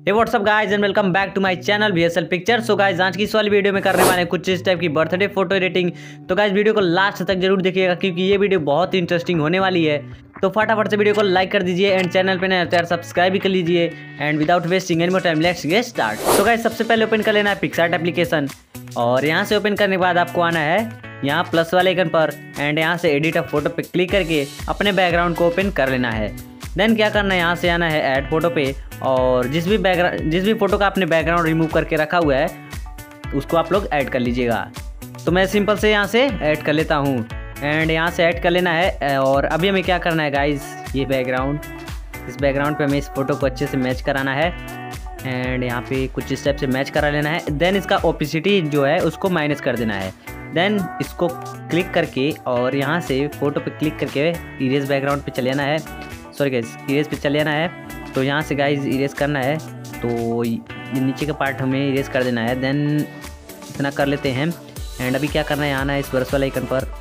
Hey what's up guys and welcome back to my channel VSL picture. So guys आज की इस वाली video में करने वाले हैं कुछ इस टाइप की बर्थडे फोटो एडिटिंग। तो गाइस वीडियो को लास्ट तक जरूर देखिएगा क्योंकि ये वीडियो बहुत ही इंटरेस्टिंग होने वाली है। तो फटाफट से वीडियो को लाइक कर दीजिए एंड चैनल पे नए तो सब्सक्राइब भी कर लीजिए। And without wasting any more time let's get start. तो गाइस सबसे पहले ओपन कर लेना है पिक्सआर्ट एप्लीकेशन और यहाँ से ओपन करने के बाद आपको आना है यहाँ प्लस वाले आइकन पर एंड यहाँ से एडिट अ फोटो पे क्लिक करके अपने बैकग्राउंड को ओपन कर लेना है। देन क्या करना है, यहाँ से आना है ऐड फोटो पे और जिस भी फोटो का आपने बैकग्राउंड रिमूव करके रखा हुआ है उसको आप लोग ऐड कर लीजिएगा। तो मैं सिंपल से यहाँ से ऐड कर लेता हूँ एंड यहाँ से ऐड कर लेना है। और अभी हमें क्या करना है गाइस, ये बैकग्राउंड, इस बैकग्राउंड पे हमें इस फोटो को अच्छे से मैच कराना है एंड यहाँ पे कुछ इस टाइप से मैच करा लेना है। देन इसका ओपेसिटी जो है उसको माइनस कर देना है। देन इसको क्लिक करके और यहाँ से फोटो पे क्लिक करके इरेज बैकग्राउंड पे चले जाना है, सॉरी गाइस इरेज पे चले जाना है। तो यहाँ से गाइस इरेज करना है तो ये नीचे का पार्ट हमें इरेज कर देना है। देन इतना कर लेते हैं एंड अभी क्या करना है, आना है इस ब्रश वाले आइकन पर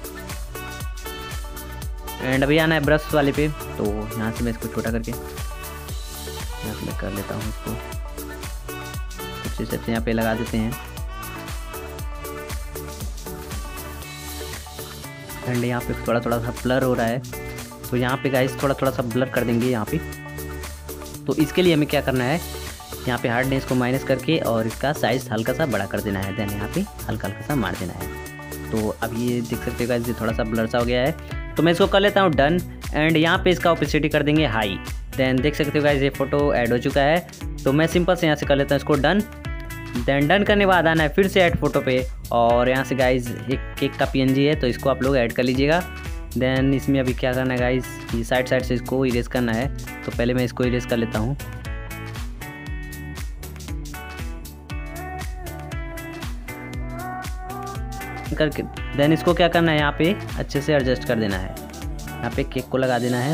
एंड अभी आना है ब्रश वाले पे। तो यहाँ से मैं इसको छोटा करके यहाँ से मैं कर लेता हूँ, इसको कुछ इस यहाँ पे लगा देते हैं एंड यहाँ पे थोड़ा थोड़ा सा ब्लर हो रहा है तो यहाँ पे गाइस थोड़ा थोड़ा सा ब्लर कर देंगे यहाँ पे। तो इसके लिए हमें क्या करना है, यहाँ पे हार्डनेस को माइनस करके और इसका साइज़ हल्का सा बड़ा कर देना है। देन यहाँ पे हल्का हल्का सा मार देना है। तो अब ये देख सकते हो गाइस ये थोड़ा सा ब्लर सा हो गया है। तो मैं इसको कर लेता हूँ डन एंड यहाँ पे इसका ओपेसिटी कर देंगे हाई। देन देख सकते हो गाइस ये फोटो ऐड हो चुका है। तो मैं सिंपल से यहाँ से कर लेता हूँ इसको डन। देन डन करने के बाद आना है फिर से ऐड फोटो पे और यहाँ से गाइस एक केक का PNG है तो इसको आप लोग ऐड कर लीजिएगा। देन इसमें अभी क्या करना है गाइस, ये साइड से इसको इरेज करना है। तो पहले मैं इसको इरेज कर लेता हूँ। करके देन इसको क्या करना है, यहाँ पे अच्छे से एडजस्ट कर देना है। यहाँ पे केक को लगा देना है,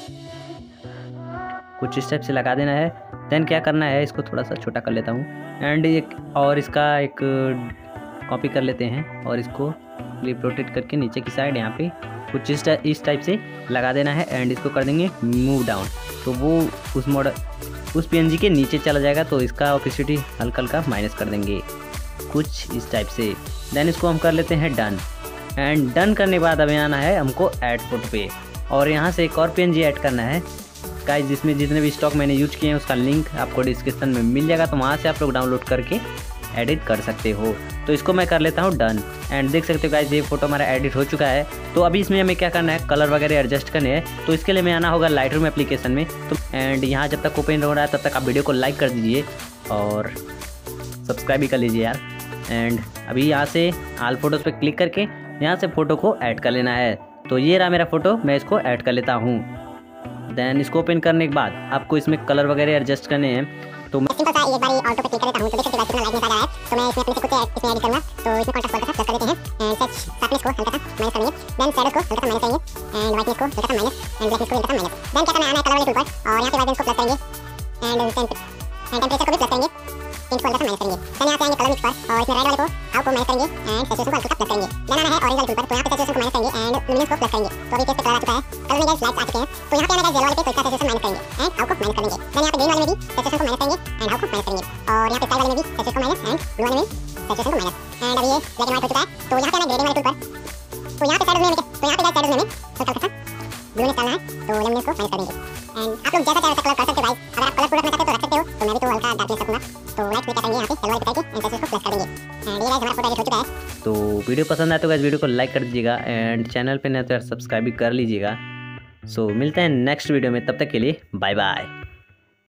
कुछ इस टाइप से लगा देना है। देन क्या करना है, इसको थोड़ा सा छोटा कर लेता हूँ एंड एक और इसका एक कॉपी कर लेते हैं और इसको क्लिप रोटेट करके नीचे की साइड यहाँ पे कुछ इस टाइप से लगा देना है एंड इसको कर देंगे मूव डाउन। तो वो उस PNG के नीचे चला जाएगा। तो इसका ओपेसिटी हल्का हल्का माइनस कर देंगे कुछ इस टाइप से। देन इसको हम कर लेते हैं डन एंड डन करने के बाद हमें आना है हमको ऐड फोटो पे और यहाँ से एक और PNG ऐड करना है गाइस, जिसमें जितने भी स्टॉक मैंने यूज किए हैं उसका लिंक आपको डिस्क्रिप्शन में मिल जाएगा। तो वहाँ से आप लोग डाउनलोड करके एडिट कर सकते हो। तो इसको मैं कर लेता हूँ डन एंड देख सकते हो गाइस ये फोटो हमारा एडिट हो चुका है। तो अभी इसमें हमें क्या करना है, कलर वगैरह एडजस्ट करने हैं। तो इसके लिए मैं आना होगा लाइटरूम एप्लीकेशन में। तो एंड यहाँ जब तक ओपन हो रहा है तब तक आप वीडियो को लाइक कर दीजिए और सब्सक्राइब भी कर लीजिए यार। एंड अभी यहाँ से ऑल फोटोज़ पे क्लिक करके यहाँ से फ़ोटो को ऐड कर लेना है। तो ये रहा मेरा फ़ोटो, मैं इसको ऐड कर लेता हूँ। देन इसको ओपन करने के बाद आपको इसमें कलर वगैरह एडजस्ट करने हैं। तो मैं सिंपल सा एक बार ऑल्टो पे क्लिक कर लेता हूं तो देख सकते हो कितना लाइटनेस आ रहा है। तो मैं इसमें अपने से कुछ इसमें एडिट करूंगा। तो इसमें कॉन्ट्रास्ट हल्का सा प्लस कर देते हैं एंड सच शार्पनेस को हल्का सा माइनस करेंगे। देन शैडोज को हल्का सा माइनस करेंगे एंड वाइटनेस को हल्का सा माइनस एंड ब्लैकनेस को हल्का सा माइनस। देन क्या करना है, आना है कलर वाले टूल पर और यहां पे वाइटनेस को प्लस करेंगे एंड टेम्परेचर को भी प्लस करेंगे, टिंट को हल्का सा माइनस करेंगे। देन यहां से आएंगे कलर मिक्स पर और इसमें रेड वाले को आउट को माइनस करेंगे एंड सैचुरेशन को हल्का प्लस करेंगे। देन आना है ऑरेंज वाले टूल पर, तो यहां पे सैचुरेशन को माइनस करेंगे एंड लुमिनस को प्लस करेंगे। तो अभी केस पे कलर आ चुका है, कलर में गाइस लाइट्स आ चुके हैं। तो यहां पे आना है येलो वाले पे, तो इसका सैचुरेशन माइनस करेंगे एंड आउट को माइनस करेंगे। देन यहां पे ग्रीन वाले में भी सैचुरेशन को माइनस करेंगे एंड आउट को माइनस करेंगे और यहां पे स्काई वाले में भी सैचुरेशन को माइनस एंड ब्लू वाले में सैचुरेशन को माइनस। एंड अब ये ब्लैक एंड व्हाइट हो चुका है। तो यहां पे आना है ग्रेडिंग वाले टूल पर, तो यहां पे शैडोज में तो यहां पे गाइस शैडोज में हल्का सा ब्लू निकालना है तो लुमिनस को माइनस कर देंगे। एंड आप लोग जैसा चाहे वैसा कलर कर सकते हो गाइस। अगर आप कलरफुल रखना चाहते हो तो रख सकते हो। तो मैं भी तो हल्का डार्कनेस रखूंगा। तो लाइट में क्या करेंगे, यहाँ पे येलो वाले पे जाके एंड सैचुरेशन को प्लस कर देंगे एंड ये गाइस हमारा फोटो एडिट हो चुका है। तो वीडियो पसंद आए तो गाइस वीडियो को लाइक कर दीजिएगा एंड चैनल पे नए तो सब्सक्राइब भी कर लीजिएगा। सो मिलते हैं नेक्स्ट वीडियो में, तब तक के लिए बाय बाय।